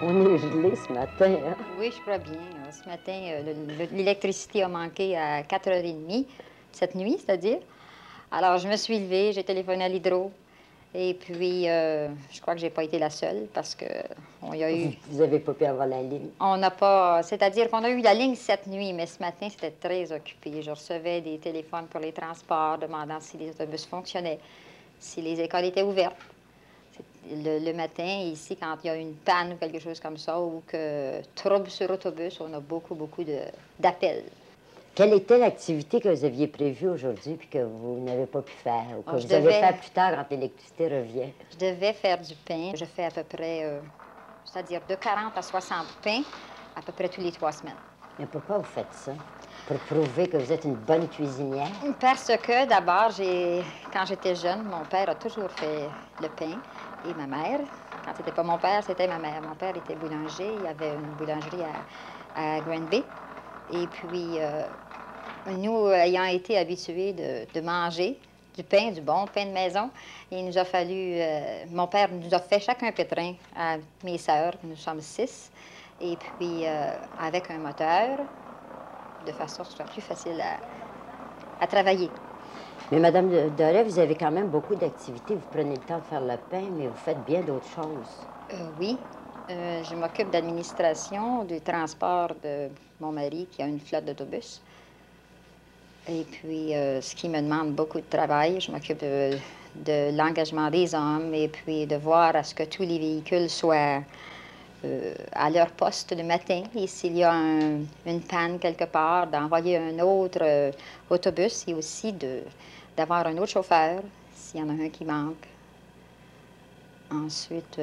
On est gelé ce matin, hein? Oui, je crois bien. Ce matin, l'électricité a manqué à 4h30, cette nuit, c'est-à-dire. Alors, je me suis levée, j'ai téléphoné à l'hydro. Et puis, je crois que j'ai pas été la seule parce que on y a eu... Vous n'avez pas pu avoir la ligne? On n'a pas... C'est-à-dire qu'on a eu la ligne cette nuit, mais ce matin, c'était très occupé. Je recevais des téléphones pour les transports demandant si les autobus fonctionnaient, si les écoles étaient ouvertes. Le matin, ici, quand il y a une panne ou quelque chose comme ça, ou que trouble sur autobus, on a beaucoup d'appels. Quelle était l'activité que vous aviez prévue aujourd'hui puis que vous n'avez pas pu faire ou que vous allez faire plus tard quand l'électricité revient? Je devais faire du pain. Je fais à peu près, c'est-à-dire de 40 à 60 pains à peu près tous les 3 semaines. Mais pourquoi vous faites ça? Pour prouver que vous êtes une bonne cuisinière? Parce que, d'abord, quand j'étais jeune, mon père a toujours fait le pain et ma mère. Quand c'était pas mon père, c'était ma mère. Mon père était boulanger. Il y avait une boulangerie à Granby. Et puis, nous, ayant été habitués de manger du pain, du bon pain de maison, il nous a fallu... mon père nous a fait chacun pétrin à mes sœurs. Nous sommes 6. Et puis, avec un moteur, de façon à ce que ce soit plus facile à travailler. Mais Madame Doré, vous avez quand même beaucoup d'activités. Vous prenez le temps de faire le pain, mais vous faites bien d'autres choses. Oui. Je m'occupe d'administration, du transport de mon mari qui a une flotte d'autobus. Et puis, ce qui me demande beaucoup de travail, je m'occupe de l'engagement des hommes et puis de voir à ce que tous les véhicules soient à leur poste le matin. Et s'il y a une panne quelque part, d'envoyer un autre autobus et aussi d'avoir un autre chauffeur s'il y en a un qui manque. Ensuite,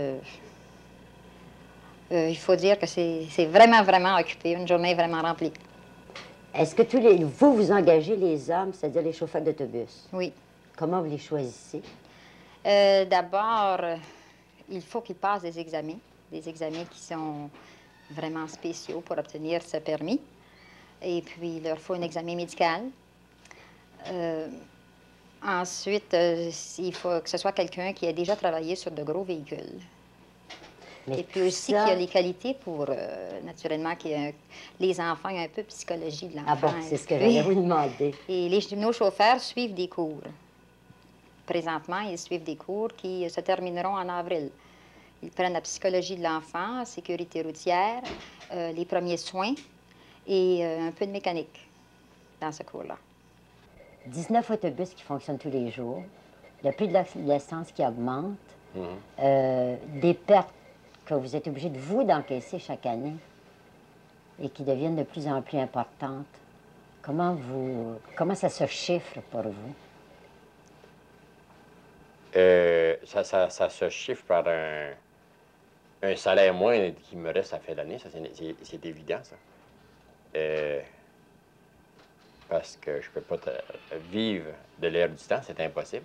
il faut dire que c'est vraiment occupé, une journée vraiment remplie. Est-ce que vous engagez les hommes, c'est-à-dire les chauffeurs d'autobus? Oui. Comment vous les choisissez? D'abord, il faut qu'ils passent des examens qui sont vraiment spéciaux pour obtenir ce permis. Et puis, il leur faut un examen médical. Ensuite, il faut que ce soit quelqu'un qui ait déjà travaillé sur de gros véhicules. Mais et puis aussi qu'il y a les qualités pour, naturellement, les enfants, il y a un peu de psychologie de l'enfant. Ah bon, c'est ce que j'allais vous demander. Et nos chauffeurs suivent des cours. Présentement, ils suivent des cours qui se termineront en avril. Ils prennent la psychologie de l'enfant, sécurité routière, les premiers soins et un peu de mécanique dans ce cours-là. 19 autobus qui fonctionnent tous les jours, le prix de l'essence qui augmente, des pertes que vous êtes obligé de vous d'encaisser chaque année et qui deviennent de plus en plus importantes. Comment ça se chiffre pour vous? Ça se chiffre par un salaire moins qui me reste à la fin de l'année, ça c'est évident, ça. Parce que je ne peux pas vivre de l'air du temps, c'est impossible.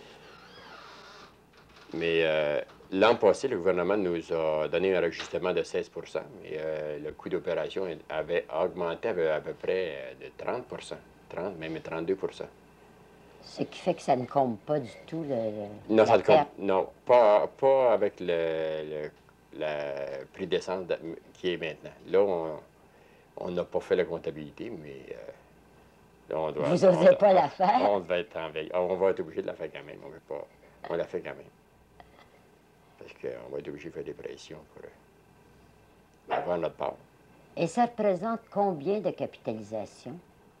Mais l'an passé, le gouvernement nous a donné un ajustement de 16 mais le coût d'opération avait augmenté à peu près de 30 30, même 32 Ce qui fait que ça ne comble pas du tout non, la perte. Non, pas avec le prix d'essence qui est maintenant. Là, on n'a pas fait la comptabilité, mais là, on doit... Vous n'osez pas la faire? On va être en veille. On va être obligé de la faire quand même. On veut pas... On la fait quand même. Parce qu'on va être obligé de faire des pressions pour avoir notre part. Et ça représente combien de capitalisation?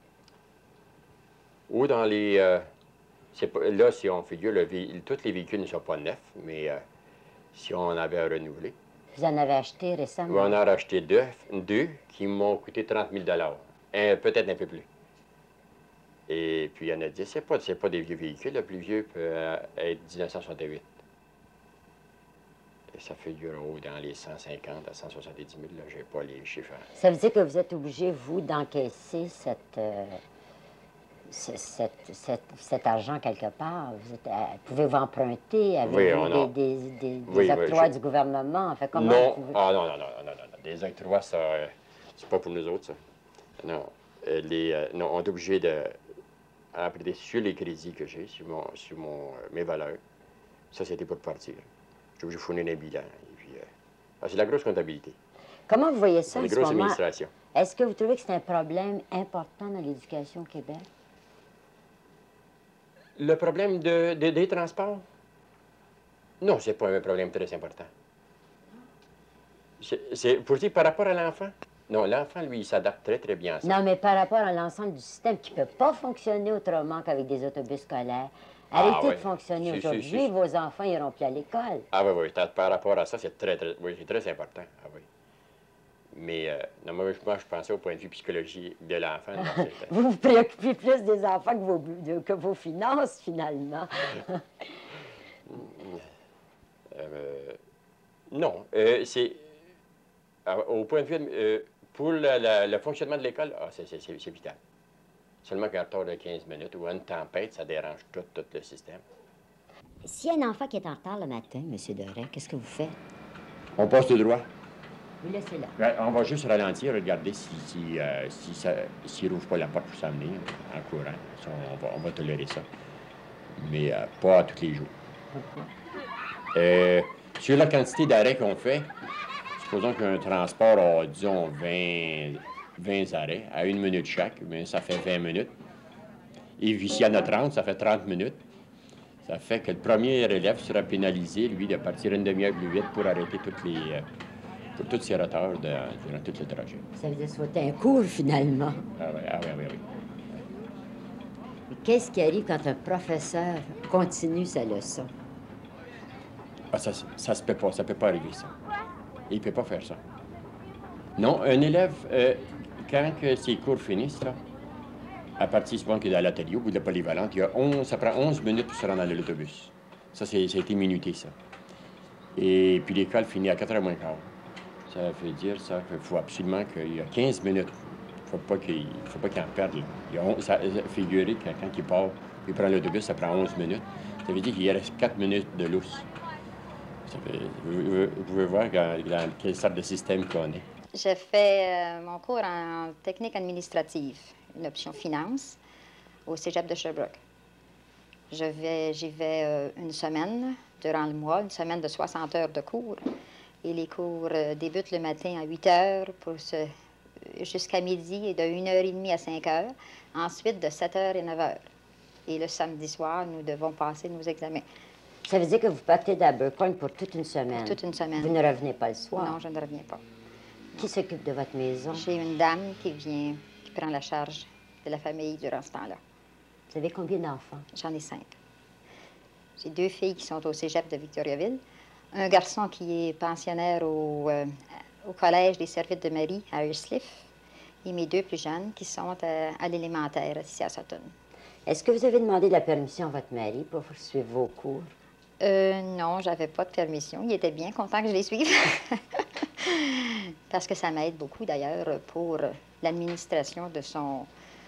Ou dans les... là, si on figure, tous les véhicules ne sont pas neufs, mais si on avait à renouveler. Vous en avez acheté récemment? On en a acheté deux qui m'ont coûté 30 000 peut-être un peu plus. Et puis, il y en a 10. C'est pas des vieux véhicules. Le plus vieux peut être 1968. Et ça figure dans les 150 à 170 000. Je n'ai pas les chiffres. Ça veut dire que vous êtes obligé, vous, d'encaisser cet argent quelque part. Pouvez-vous emprunter? Avez-vous des octrois du gouvernement? Enfin, comment non. Ah non. Des octrois, ça, c'est pas pour nous autres, ça. Non. Non, on est obligé d'emprunter sur les crédits que j'ai, sur mes valeurs. Ça, c'était pour partir. Je suis obligé de fournir un bilan. Et puis, Ah, c'est de la grosse comptabilité. Comment vous voyez ça C'est en une ce grosse moment? administration. Est-ce que vous trouvez que c'est un problème important dans l'éducation au Québec? Le problème des transports? Non, c'est pas un problème très important. C'est pour dire par rapport à l'enfant? Non, l'enfant, lui, il s'adapte très, très bien à ça. Non, mais par rapport à l'ensemble du système qui ne peut pas fonctionner autrement qu'avec des autobus scolaires. Ah, Arrêtez ouais. de fonctionner Si, aujourd'hui, vos enfants n'iront plus à l'école. Ah oui, oui, par rapport à ça, c'est très, très, oui, c'est très important. Ah oui. Mais non, moi, je pensais au point de vue psychologie de l'enfant. Vous vous préoccupez plus des enfants que vos finances, finalement. Non, c'est... Au point de vue... pour le fonctionnement de l'école, c'est vital. Seulement qu'un retard de 15 minutes ou une tempête, ça dérange tout le système. S'il y a un enfant qui est en retard le matin, M. Doré, qu'est-ce que vous faites? On passe tout droit. Vous laissez là. On va juste ralentir, regarder s'il n'ouvre pas la porte pour s'amener en courant. Ça, on va tolérer ça. Mais pas tous les jours. Sur la quantité d'arrêts qu'on fait, supposons qu'un transport a, disons, 20 arrêts à 1 minute chaque, mais ça fait 20 minutes. Et puis s'il y en a 30, ça fait 30 minutes. Ça fait que le premier élève sera pénalisé, lui, de partir une demi-heure plus vite pour arrêter pour tous ses retards durant tout le trajet. Ça veut dire sauter un cours, finalement. Ah oui. Qu'est-ce qui arrive quand un professeur continue sa leçon? Ah, ça se peut pas, ça peut pas arriver, ça. Il ne peut pas faire ça. Non, un élève, quand que ses cours finissent, là, à partir, souvent qu'il est à l'atelier, au bout de la polyvalente, ça prend 11 minutes pour se rendre dans l'autobus. Ça a été minuté, ça. Et puis l'école finit à 4h moins quart. Ça veut dire ça qu'il faut absolument qu'il y a 15 minutes. Il ne faut pas qu'il en perde. Ça figurer que quand il part, il prend l'autobus, ça prend 11 minutes. Ça veut dire qu'il reste 4 minutes de lousse. Vous pouvez voir dans quelle sorte de système qu'on est. J'ai fait mon cours en technique administrative, une option finance, au cégep de Sherbrooke. J'y vais une semaine durant le mois, une semaine de 60 heures de cours. Et les cours débutent le matin à 8 heures jusqu'à midi et de 1h30 à 5 heures. Ensuite, de 7 heures et 9 heures. Et le samedi soir, nous devons passer nos examens. Ça veut dire que vous partez d'Abercorn pour toute une semaine? Toute une semaine. Vous ne revenez pas le soir? Non, je ne reviens pas. Qui s'occupe de votre maison? J'ai une dame qui prend la charge de la famille durant ce temps-là. Vous avez combien d'enfants? J'en ai 5. J'ai 2 filles qui sont au cégep de Victoriaville, un garçon qui est pensionnaire au collège des Servites de Marie à Earscliffe et mes 2 plus jeunes qui sont à l'élémentaire ici à Sutton. Est-ce que vous avez demandé la permission à votre mari pour suivre vos cours? Non, j'avais pas de permission. Il était bien content que je les suive. Parce que ça m'aide beaucoup, d'ailleurs, pour l'administration de son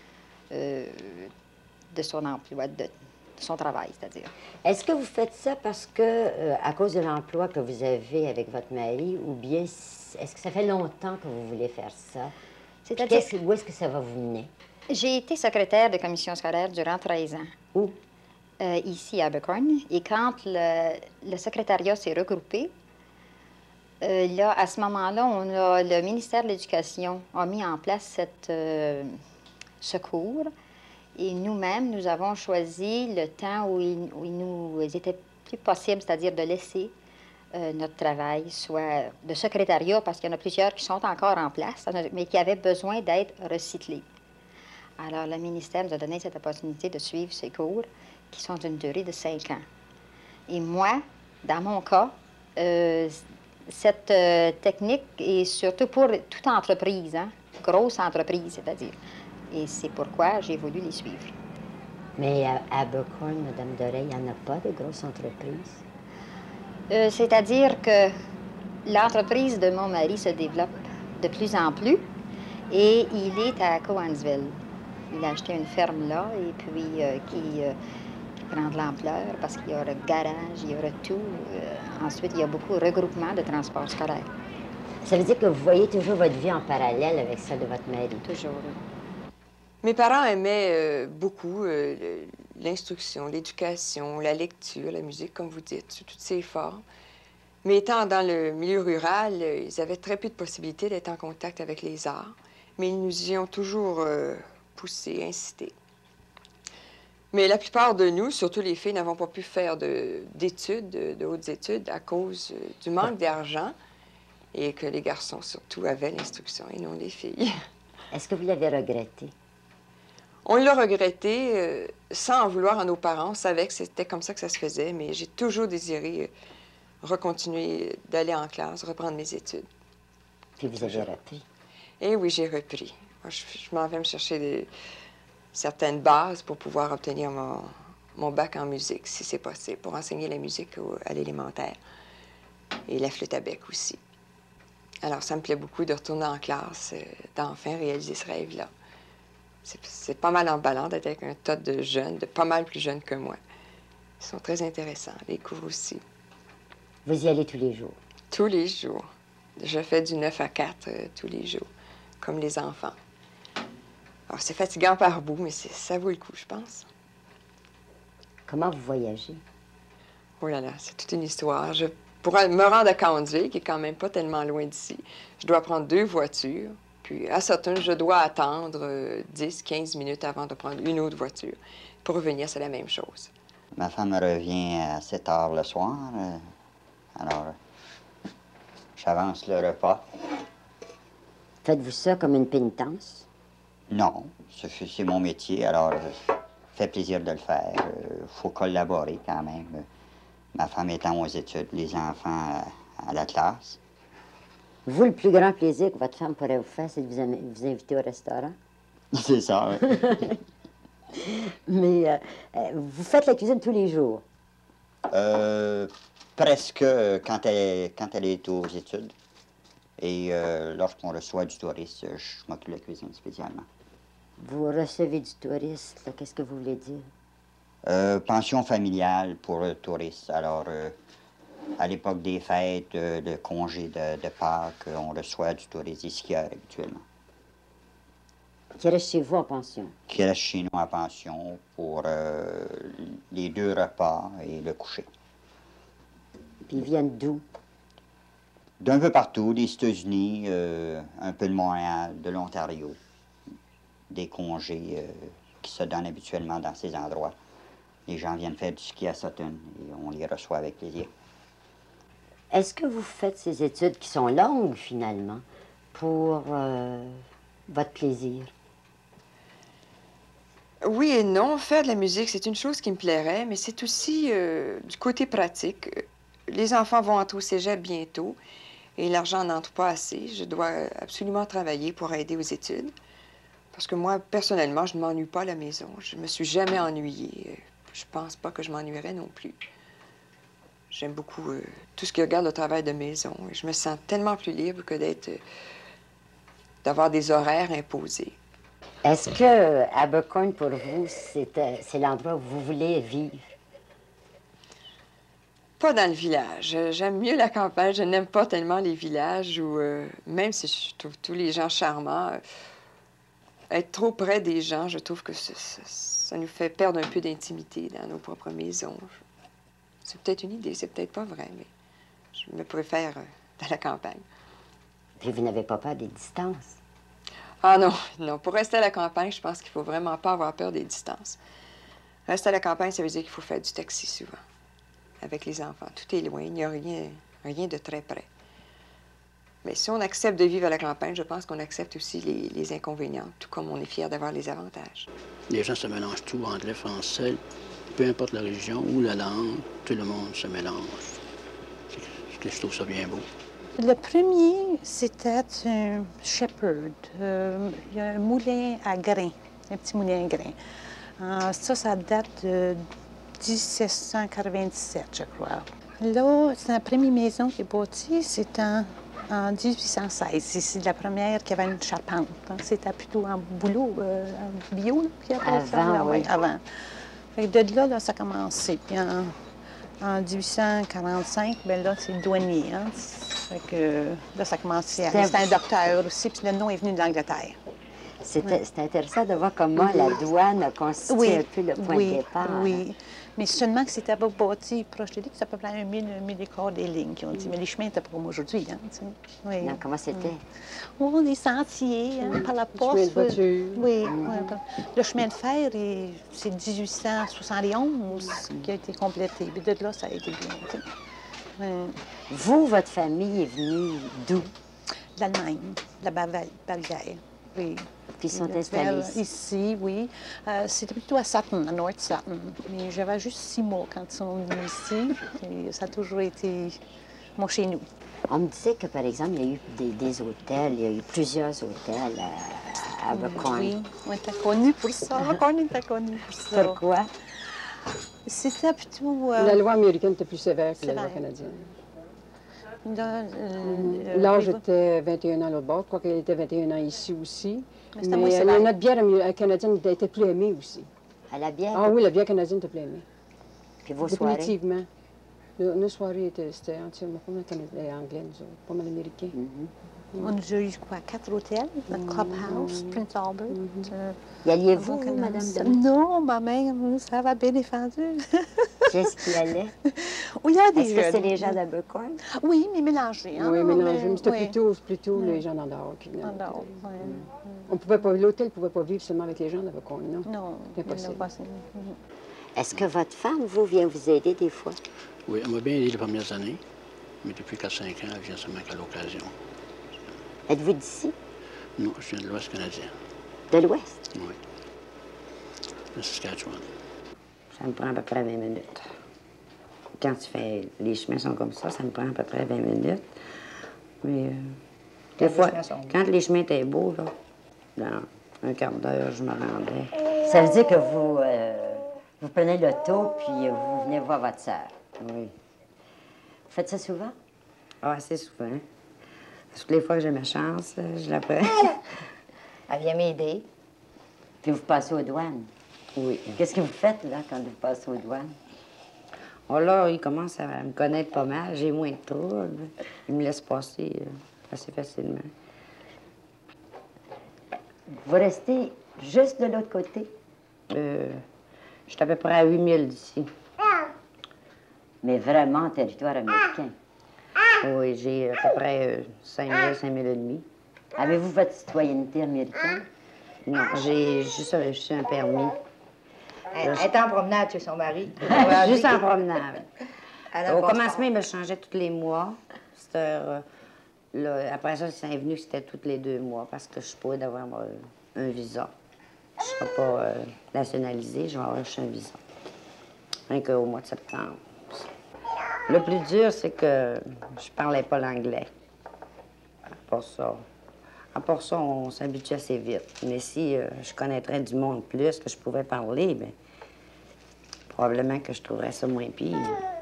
emploi, de son travail, c'est-à-dire. Est-ce que vous faites ça parce que, à cause de l'emploi que vous avez avec votre mari, ou bien est-ce que ça fait longtemps que vous voulez faire ça? C'est-à-dire... Où est-ce que ça va vous mener? J'ai été secrétaire de commission scolaire durant 13 ans. Où? Ici, à Abercorn. Et quand le secrétariat s'est regroupé, là, à ce moment-là, le ministère de l'Éducation a mis en place ce cours. Et nous-mêmes, nous avons choisi le temps où il nous était plus possible, c'est-à-dire de laisser notre travail, soit de secrétariat, parce qu'il y en a plusieurs qui sont encore en place, mais qui avaient besoin d'être recyclés. Alors, le ministère nous a donné cette opportunité de suivre ces cours, qui sont d'une durée de 5 ans. Et moi, dans mon cas, cette technique est surtout pour toute entreprise, hein, grosse entreprise, c'est-à-dire. Et c'est pourquoi j'ai voulu les suivre. Mais à Abercorn, Mme Doré, il n'y en a pas de grosses entreprises? C'est-à-dire que l'entreprise de mon mari se développe de plus en plus et il est à Cowansville. Il a acheté une ferme là et puis qui prend de l'ampleur parce qu'il y aura garage, il y aura tout. Ensuite, il y a beaucoup de regroupements de transport scolaire. Ça veut dire que vous voyez toujours votre vie en parallèle avec celle de votre mari? Toujours, oui. Mes parents aimaient beaucoup l'instruction, l'éducation, la lecture, la musique, comme vous dites, sous toutes ces formes. Mais étant dans le milieu rural, ils avaient très peu de possibilités d'être en contact avec les arts. Mais ils nous y ont toujours poussés, incités. Mais la plupart de nous, surtout les filles, n'avons pas pu faire d'études, de hautes études, à cause du manque d'argent et que les garçons, surtout, avaient l'instruction et non les filles. Est-ce que vous l'avez regretté? On l'a regretté sans en vouloir à nos parents. On savait que c'était comme ça que ça se faisait, mais j'ai toujours désiré recontinuer d'aller en classe, reprendre mes études. Puis vous avez repris? Eh oui, j'ai repris. Moi, je m'en vais me chercher certaines bases pour pouvoir obtenir mon bac en musique, si c'est possible, pour enseigner la musique à l'élémentaire et la flûte à bec aussi. Alors, ça me plaît beaucoup de retourner en classe, d'enfin réaliser ce rêve-là. C'est pas mal emballant d'être avec un tas de jeunes, de pas mal plus jeunes que moi. Ils sont très intéressants, les cours aussi. Vous y allez tous les jours? Tous les jours. Je fais du 9 à 4 tous les jours, comme les enfants. Alors, c'est fatigant par bout, mais ça vaut le coup, je pense. Comment vous voyagez? Oh là là, c'est toute une histoire. Pour me rendre à Cowansville, qui est quand même pas tellement loin d'ici, je dois prendre 2 voitures. Puis à Sutton, je dois attendre 10-15 minutes avant de prendre une autre voiture. Pour revenir, c'est la même chose. Ma femme revient à 7 heures le soir. Alors, j'avance le repas. Faites-vous ça comme une pénitence? Non, c'est mon métier, alors ça fait plaisir de le faire. Faut collaborer quand même. Ma femme étant aux études, les enfants à la classe. Vous, le plus grand plaisir que votre femme pourrait vous faire, c'est de vous inviter au restaurant? C'est ça, oui. Mais vous faites la cuisine tous les jours? Presque quand elle est aux études. Et lorsqu'on reçoit du touriste, je m'occupe de la cuisine spécialement. Vous recevez du touriste, qu'est-ce que vous voulez dire? Pension familiale pour le touriste. Alors, à l'époque des fêtes, de congés de Pâques, on reçoit du touriste ici habituellement. Qui reste chez vous en pension? Qui reste chez nous en pension pour les 2 repas et le coucher. Puis ils viennent d'où? D'un peu partout, des États-Unis, un peu de Montréal, de l'Ontario. Des congés qui se donnent habituellement dans ces endroits. Les gens viennent faire du ski à Sutton et on les reçoit avec plaisir. Est-ce que vous faites ces études qui sont longues, finalement, pour votre plaisir? Oui et non. Faire de la musique, c'est une chose qui me plairait, mais c'est aussi du côté pratique. Les enfants vont entrer au cégep bientôt et l'argent n'entre pas assez. Je dois absolument travailler pour aider aux études. Parce que moi, personnellement, je ne m'ennuie pas à la maison. Je me suis jamais ennuyée. Je pense pas que je m'ennuierais non plus. J'aime beaucoup tout ce qui regarde le travail de maison. Et je me sens tellement plus libre que d'avoir des horaires imposés. Est-ce que Abercorn, pour vous, c'est l'endroit où vous voulez vivre? Pas dans le village. J'aime mieux la campagne. Je n'aime pas tellement les villages où, même si je trouve tous les gens charmants, être trop près des gens, je trouve que ça nous fait perdre un peu d'intimité dans nos propres maisons. C'est peut-être une idée, c'est peut-être pas vrai, mais je me préfère dans la campagne. Puis vous n'avez pas peur des distances? Ah non, non. Pour rester à la campagne, je pense qu'il faut vraiment pas avoir peur des distances. Rester à la campagne, ça veut dire qu'il faut faire du taxi souvent. Avec les enfants. Tout est loin, il n'y a rien de très près. Mais si on accepte de vivre à la campagne, je pense qu'on accepte aussi les inconvénients, tout comme on est fier d'avoir les avantages. Les gens se mélangent tout, anglais, français, peu importe la religion ou la langue, tout le monde se mélange. Je trouve ça bien beau. Le premier, c'était un shepherd. Il y a un moulin à grains, un petit moulin à grains. Ça date de 1797, je crois. Là, c'est la première maison qui est bâtie, c'est en 1816. C'est la première qui avait une charpente. C'était plutôt en boulot, en bio. Puis avant, oui. Avant. Fait que de là, ça a commencé. Puis en 1845, bien là, c'est le douanier. Hein? Fait que là, ça a commencé à... C'était un docteur aussi, puis le nom est venu de l'Angleterre. C'est intéressant de voir comment la douane a constitué un peu le point de départ. Oui, mais seulement que c'était pas bâti proche de lui, c'est à peu près 1000 écarts des lignes qui ont dit. Mais les chemins n'étaient pas comme aujourd'hui. Hein, oui. Non, comment c'était? Oh, des sentiers, par la poste. Chemin de voiture. Oui. Le chemin de fer, c'est 1871 qui a été complété. Puis de là, ça a été bien. Vous, votre famille est venue d'où? L'Allemagne, de la Bavière. Oui. Puis ils sont installés ici? Ici, oui. C'était plutôt à Sutton, à North Sutton. Mais j'avais juste 6 mois quand ils sont venus ici. Et ça a toujours été mon chez nous. On me disait que, par exemple, il y a eu des hôtels, il y a eu plusieurs hôtels à Abercorn. Oui, on était connus pour ça. Abercorn était connu pour ça. Pourquoi? C'était plutôt... La loi américaine était plus sévère que la loi canadienne. L'âge était 21 ans là bas, quoi qu'elle était 21 ans ici aussi. Mais notre bière canadienne était plus aimée aussi. À la bière? Ah oui, la bière canadienne était plus aimée. Puis vos soirées? Définitivement. Nos soirées, c'était entièrement pas mal anglais, nous autres, pas mal américains. On a déjà eu, quoi, 4 hôtels, le Clubhouse, Prince Albert. Y alliez-vous, Madame Demey? Non, ma mère, ça va bien défendu. Qui est-ce qui allait? Oui, il y a des Est-ce que c'est les gens d'Abercorn? Oui, mais mélangés. Hein? Oui, mélangés. Mais c'était plutôt les gens d'Andorre qui venaient. On pouvait pas, l'hôtel ne pouvait pas vivre seulement avec les gens d'Abercorn, non? Non, impossible. Est-ce que votre femme, vous, vient vous aider des fois? Oui, elle m'a bien aidé les premières années, mais depuis 4-5 ans, elle vient seulement qu'à l'occasion. Êtes-vous d'ici? Non, je viens de l'Ouest canadien. De l'Ouest? Oui. De Saskatchewan. Ça me prend à peu près 20 minutes. Quand tu fais... Les chemins sont comme ça me prend à peu près 20 minutes. Mais des fois, quand les chemins étaient beaux, là, dans un quart d'heure, je me rendais. Ça veut dire que vous prenez l'auto, puis vous venez voir votre sœur? Oui. Vous faites ça souvent? Ah, assez souvent. Toutes les fois que j'ai ma chance, je la prends. Elle vient m'aider. Puis vous passez aux douanes? Oui. Qu'est-ce que vous faites, là, quand vous passez aux douanes? Oh là, il commence à me connaître pas mal. J'ai moins de troubles. Il me laisse passer assez facilement. Vous restez juste de l'autre côté? Je suis à peu près à 8000 d'ici. Mais vraiment en territoire américain? Oui, j'ai à peu près 5000, 5000 et demi. Avez-vous votre citoyenneté américaine? Non, j'ai juste un permis. Elle est en promenade chez son mari. Juste en promenade. Au commencement, il me changeait tous les mois. Après ça, c'est venu que c'était tous les 2 mois parce que je suis pas d'avoir un visa. Je ne serai pas nationalisée, je vais avoir juste un visa. Rien qu'au mois de septembre. Le plus dur, c'est que je parlais pas l'anglais. À part ça, on s'habitue assez vite. Mais si je connaîtrais du monde plus, que je pouvais parler, bien, probablement que je trouverais ça moins pire.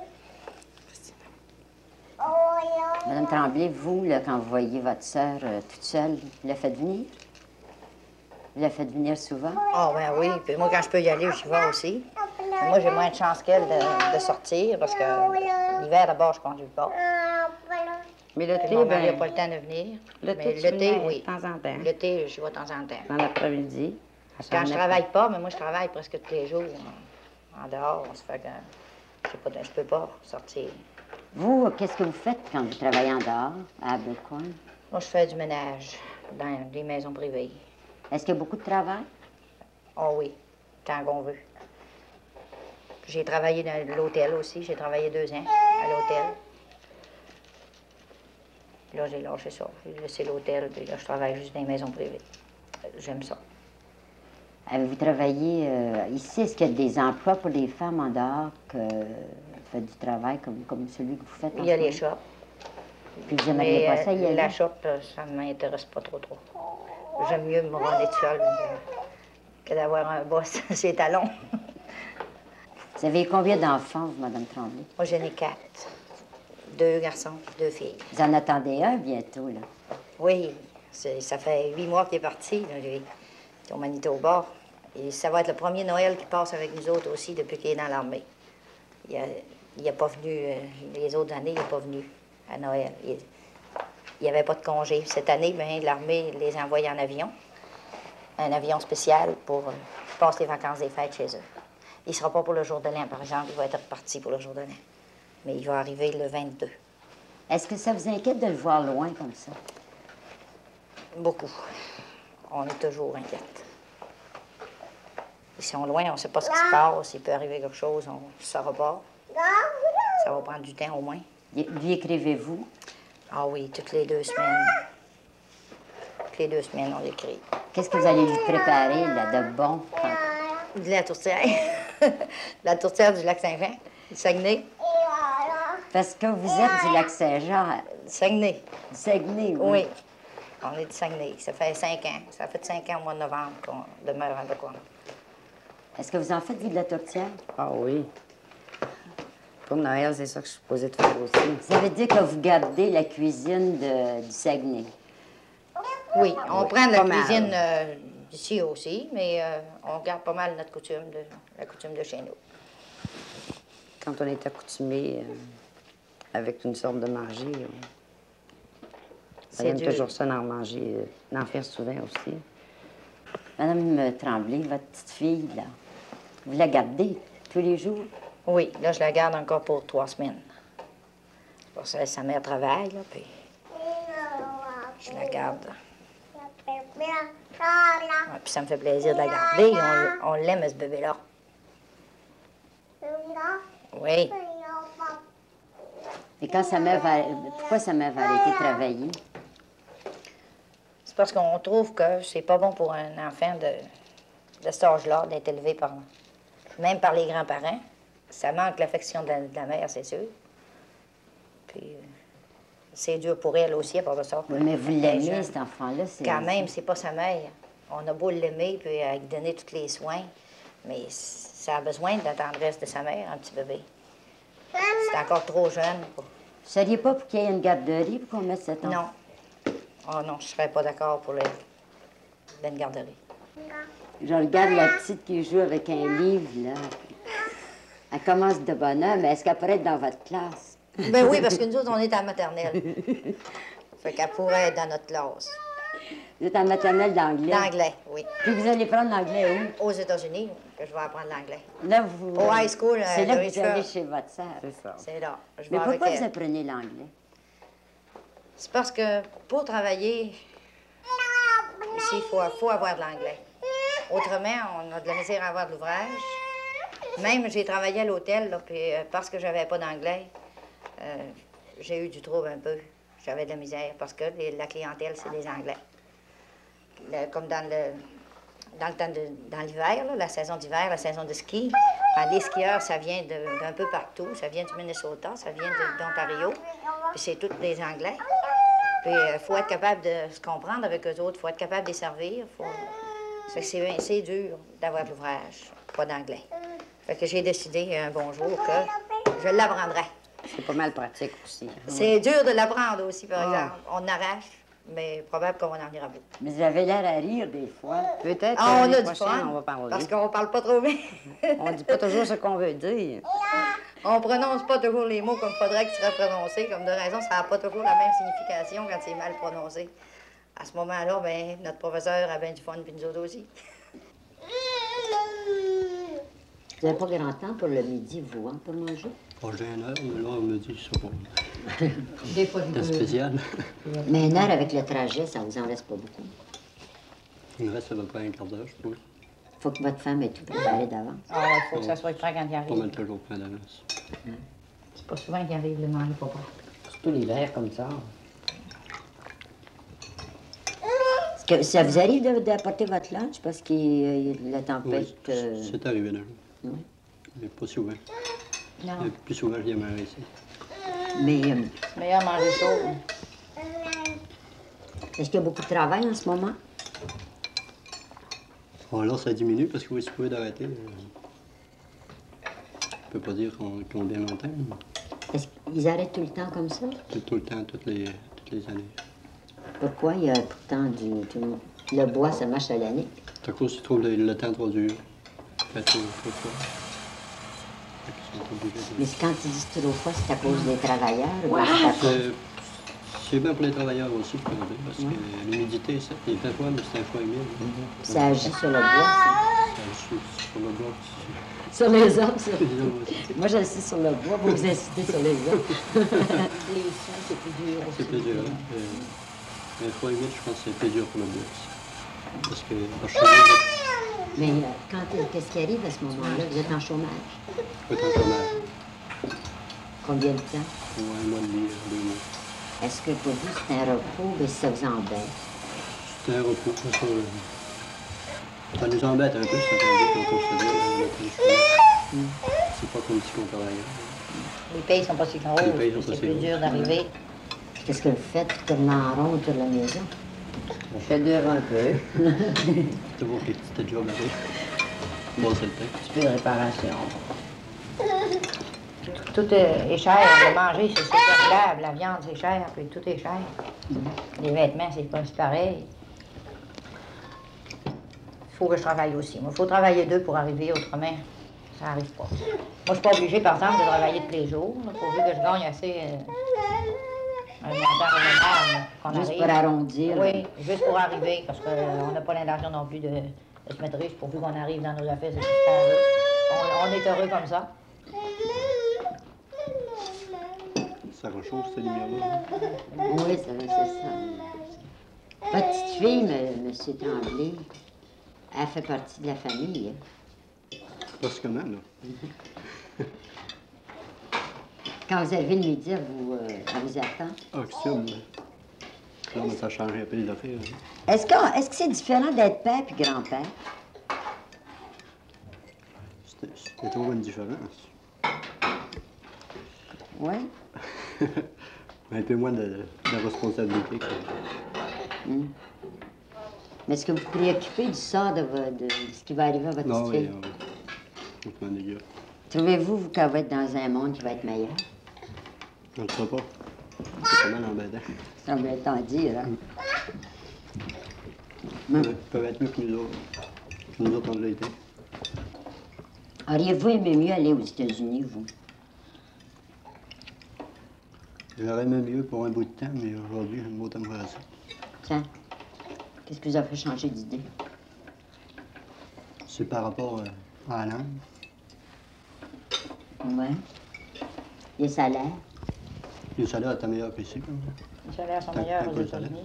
Madame Tremblay, vous, là, quand vous voyez votre sœur toute seule, vous la faites venir? Vous la faites venir souvent? Ah, ben oui. Puis moi, quand je peux y aller, j'y vais aussi. Mais moi, j'ai moins de chance qu'elle de sortir parce que l'hiver, d'abord, je conduis pas. Mais l'été, mon mari n'a pas le temps de venir. Mais l'été, oui. De temps en temps. L'été, j'y vais de temps en temps. Dans l'après-midi. Quand je travaille pas, mais moi, je travaille presque tous les jours. En dehors, ça fait que je peux pas sortir. Vous, qu'est-ce que vous faites quand vous travaillez en dehors, à Abercorn? Moi, je fais du ménage dans des maisons privées. Est-ce qu'il y a beaucoup de travail? Oh oui, tant qu'on veut. J'ai travaillé dans l'hôtel aussi. J'ai travaillé 2 ans à l'hôtel. Là, j'ai lâché ça. J'ai laissé l'hôtel, puis là, je travaille juste dans les maisons privées. J'aime ça. Avez-vous travaillé ici? Est-ce qu'il y a des emplois pour les femmes en dehors que faites du travail comme celui que vous faites? Il y a les shops. Puis vous n'aimeriez pas ça y aller? La shop, ça ne m'intéresse pas trop. J'aime mieux me rendre seule que d'avoir un boss sur les talons. Vous avez combien d'enfants, vous, Mme Tremblay? Moi, j'en ai 4. 2 garçons, 2 filles. Vous en attendez un bientôt, là? Oui, ça fait 8 mois qu'il est parti, là, lui. Il est au Manitoba. Et ça va être le premier Noël qu'il passe avec nous autres aussi depuis qu'il est dans l'armée. Il n'est pas venu, les autres années, il n'est pas venu à Noël. Il n'y avait pas de congé. Cette année, bien, l'armée les envoyait en avion. un avion spécial pour passer les vacances des fêtes chez eux. Il ne sera pas pour le jour de l'an, par exemple. Il va être reparti pour le jour de l'an. Mais il va arriver le 22. Est-ce que ça vous inquiète de le voir loin comme ça? Beaucoup. On est toujours inquiète. Ils sont loin, on ne sait pas ce qui se passe. Il peut arriver quelque chose, on ne saura pas. Ça va prendre du temps au moins. Lui écrivez-vous? Ah oui, toutes les 2 semaines. Toutes les 2 semaines, on écrit. Qu'est-ce que vous allez lui préparer, là, de bon? De la tourtière. La tourtière du lac Saint-Jean, du Saguenay. Parce que vous êtes du lac Saint-Jean. Saguenay. Saguenay, oui. On est du Saguenay. Ça fait 5 ans. Ça fait 5 ans au mois de novembre qu'on demeure à Bécomo. Est-ce que vous en faites, vous, de la tourtière? Ah oui. Pour Noël, c'est ça que je suis supposée de faire aussi. Ça veut dire que vous gardez la cuisine du Saguenay? Oui, on prend de la cuisine d'ici aussi, mais on garde pas mal notre coutume, la coutume de chez nous. Quand on est accoutumé avec une sorte de manger, on aime toujours ça d'en manger, d'en faire souvent aussi. Madame Tremblay, votre petite fille, là, vous la gardez tous les jours? Oui, là, je la garde encore pour 3 semaines. Parce que sa mère travaille, là, puis je la garde. Ouais, puis ça me fait plaisir de la garder. On l'aime, ce bébé-là. Oui. Et quand sa mère va... Pourquoi sa mère va arrêter de travailler? C'est parce qu'on trouve que c'est pas bon pour un enfant de cet âge-là d'être élevé même par les grands-parents. Ça manque l'affection de la mère, c'est sûr. Puis c'est dur pour elle aussi, à part de ça. Oui, mais vous l'aimez, cet enfant-là? Quand même, c'est pas sa mère. On a beau l'aimer puis lui donner tous les soins, mais ça a besoin de la tendresse de sa mère, un petit bébé. C'est encore trop jeune. Vous ne seriez pas pour qu'il y ait une garderie pour qu'on mette cet enfant? Non. Oh non, je serais pas d'accord pour une garderie. Je regarde la petite qui joue avec un livre, là. Elle commence de bonne heure, mais est-ce qu'elle pourrait être dans votre classe? Ben oui, parce que nous autres, on est à la maternelle. Fait qu'elle pourrait être dans notre classe. Vous êtes en maternelle d'anglais? D'anglais, oui. Puis vous allez prendre l'anglais où? Aux États-Unis, que je vais apprendre l'anglais. Là, vous... Au high school, c'est là que vous allez chez votre sœur. C'est ça. C'est là. Mais pourquoi vous apprenez l'anglais? C'est parce que pour travailler, ici, il faut avoir de l'anglais. Autrement, on a de la misère à avoir de l'ouvrage. Même, j'ai travaillé à l'hôtel, là, puis parce que j'avais pas d'anglais, j'ai eu du trouble un peu. J'avais de la misère parce que la clientèle, c'est des Anglais. Comme dans l'hiver, la saison d'hiver, la saison de ski, les skieurs, ça vient d'un peu partout. Ça vient du Minnesota, ça vient d'Ontario, puis c'est tous des Anglais. Puis il faut être capable de se comprendre avec eux autres, il faut être capable de les servir. C'est dur d'avoir de l'ouvrage, pas d'anglais. Fait que j'ai décidé un bon jour que je l'apprendrai. C'est pas mal pratique aussi. C'est dur de l'apprendre aussi, par exemple. On arrache, mais probable qu'on va en venir à bout. Mais vous avez l'air à rire des fois. Peut-être on a du fun, on va parler. parce qu'on parle pas trop bien. On dit pas toujours ce qu'on veut dire. On prononce pas toujours les mots comme il faudrait qu'ils seraient prononcés. Comme de raison, ça n'a pas toujours la même signification quand c'est mal prononcé. À ce moment-là, ben, notre professeur a bien du fun, puis nous autres aussi. Vous n'avez pas grand temps pour le midi, vous, hein, pour manger? Bon, j'ai 1 heure, mais là, on me dit, c'est pas... Des fois, c'est spécial. Mais 1 heure avec le trajet, ça vous en reste pas beaucoup. Il me reste à peu près un quart d'heure, je pense. Faut que votre femme ait tout préparé d'avance. Ah, il faut que ça soit prêt quand il arrive. Pas mal toujours près d'avance. C'est pas souvent qu'il arrive le manger pas prêt. Surtout l'hiver comme ça. Est-ce que ça vous arrive d'apporter votre lunch parce que la tempête... Oui, c'est arrivé déjà. Oui. Mais pas souvent. Non. Mais plus souvent, je viens manger ici. Mais C'est meilleur manger chaud. est-ce qu'il y a beaucoup de travail en ce moment? Bon, là, ça diminue parce que vous pouvez d'arrêter. Je peux pas dire qu'on vient longtemps. Est-ce qu'ils arrêtent tout le temps comme ça? Tout le temps, toutes les années. Pourquoi il y a pourtant le bois, ça marche à l'année? C'est à cause qu'ils trouvent le temps trop dur. Fait trop froid. Mais quand ils disent trop froid, c'est à cause des travailleurs? Ou C'est C'est bien pour les travailleurs aussi, pour aider, parce que l'humidité, ça, il fait froid, mais c'est un froid humide. Ça agit sur le bois, ça. Ça agit sur le bois aussi. Sur les hommes, ça. Moi, j'assiste sur le bois, vous incitez sur les hommes. Les soins, c'est plus dur aussi. C'est plus dur, hein. Un froid humide, je pense que c'est plus dur pour le bois aussi. Parce que mais qu'est-ce qui arrive à ce moment-là? Vous êtes en chômage? Vous êtes en chômage. Combien de temps? Un mois et demi, 2 mois. Est-ce que pour vous, c'est un repos, mais ça vous embête? C'est un repos, ça nous embête un peu, ça fait quand on se dit, c'est pas comme si on travaillait. Les pays sont pas si gros, c'est plus dur d'arriver. Qu'est-ce que vous faites? Vous tournez en rond autour de la maison? Je dure un peu. C'est bon, les petites jobs à faire. Bon, c'est le temps. Un peu de réparation. Tout est cher, le manger, c'est super, la viande, c'est cher, puis tout est cher. Les vêtements, c'est pas pareil. Il faut que je travaille aussi. Moi, il faut travailler 2 pour arriver, autrement, ça n'arrive pas. Moi, je suis pas obligée, par exemple, de travailler tous les jours, pourvu que je gagne assez un montant raisonnable qu'on arrive. Juste pour arrondir. Oui, juste pour arriver, parce qu'on n'a pas l'intention non plus de se mettre riche, pourvu qu'on arrive dans nos affaires, c'est super heureux. On est heureux comme ça. Ça réchauffe, cette lumière-là. Oui, c'est ça. Votre petite fille, M. Tremblay, elle fait partie de la famille. Pas ce comment, là. Quand vous avez le midi, elle vous attend. Ah, que ça, là, mais ça change un peu les affaires. Est-ce que c'est différent d'être père puis grand-père? C'est toujours une différence. Oui. Un peu moins de responsabilité. Mais est-ce que vous vous préoccupez du sort de ce qui va arriver à votre petite fille? Non, oui, on est gars. Trouvez-vous qu'elle va être dans un monde qui va être meilleur? On ne le sait pas. C'est pas mal embêtant. Ça me laisse en dire, hein? Ils peuvent être mieux que nous autres. Nous autres, on l'a été. Auriez-vous aimé mieux aller aux États-Unis, vous? J'aurais aimé mieux pour un bout de temps, mais aujourd'hui, j'ai le mot de me faire ça. Tiens, qu'est-ce qui vous a fait changer d'idée? C'est par rapport à la langue. Oui. Les salaires? Les salaires étaient meilleurs qu'ici. Les salaires sont meilleurs aux États-Unis.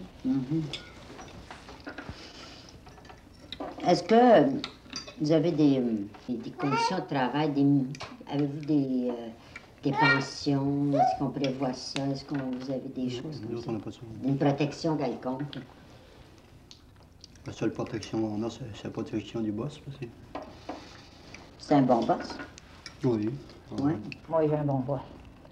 Est-ce que vous avez des conditions de travail? Avez-vous des pensions? Est-ce qu'on prévoit ça? Est-ce que vous avez des choses comme ça? On n'a pas ça. Une protection quelconque? La seule protection qu'on a, c'est la protection du boss. C'est un bon boss? Oui. Oui. Moi, j'ai un bon boss.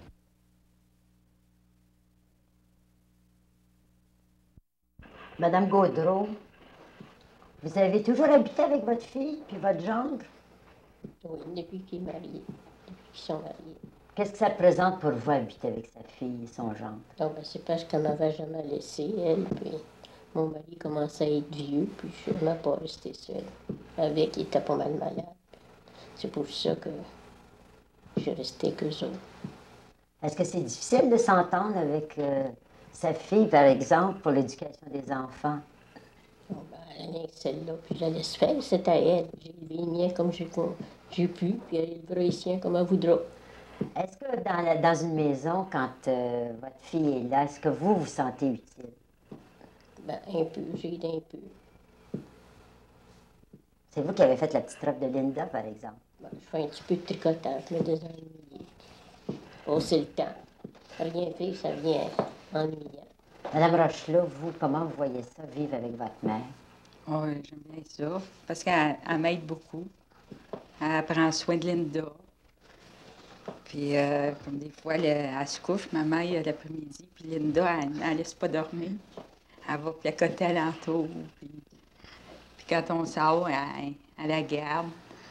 Madame Gaudreau, vous avez toujours habité avec votre fille puis votre gendre? Oui, depuis qu'il est marié, depuis qu'ils sont mariés. Qu'est-ce que ça représente pour vous, habiter avec sa fille et son gendre? Non, ben, c'est parce qu'elle m'avait jamais laissé, elle, puis mon mari commençait à être vieux, puis je ne suis pas restée seule. Avec, il était pas mal malade. C'est pour ça que je restais qu'eux autres. Est-ce que c'est difficile de s'entendre avec sa fille, par exemple, pour l'éducation des enfants? Bon, ben, elle a rien que celle-là, puis je la laisse faire, c'est à elle. J'ai élevé les miens comme j'ai pu, puis elle élevera les siens comme elle voudra. Est-ce que dans une maison, quand votre fille est là, est-ce que vous vous sentez utile? Ben, un peu, j'ai aidé un peu. C'est vous qui avez fait la petite robe de Linda, par exemple? Ben, je fais un petit peu de tricotage, je me désennuyer. Oh, c'est le temps. Rien faire, ça vient ennuyant. Madame Rochelot, vous, comment vous voyez ça, vivre avec votre mère? Oh, j'aime bien ça, parce qu'elle m'aide beaucoup. Elle prend soin de Linda. Puis, comme des fois, elle se couche, ma mère, l'après-midi, puis Linda, elle ne laisse pas dormir. Elle va placoter alentour. Puis quand on sort, elle la garde.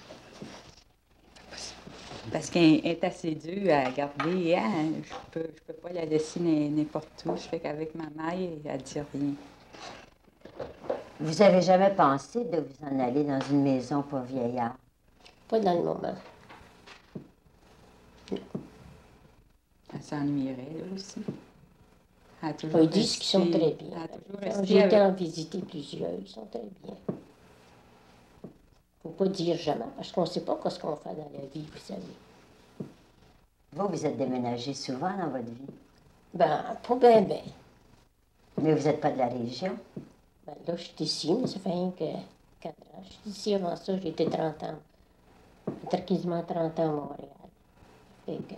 Parce qu'elle est assez dure à garder. Hein? Je peux pas la laisser n'importe où. Je fais qu'avec ma mère, elle dit rien. Vous avez jamais pensé de vous en aller dans une maison pour vieillards? Pas dans le moment. Elle s'ennuierait, là aussi. Elle a toujours Ils disent qu'ils sont très bien. Elle a toujours resté J'ai été avec- en visiter plusieurs, ils sont très bien. Faut pas dire jamais, parce qu'on ne sait pas ce qu'on fait dans la vie, vous savez. Vous êtes déménagé souvent dans votre vie, Ben, pas bien, bien. mais vous n'êtes pas de la région. Ben, là, je suis ici, mais ça fait rien que 4 ans. Je suis ici avant ça, j'ai été 30 ans. J'étais quasiment 30 ans à Montréal. Fait que,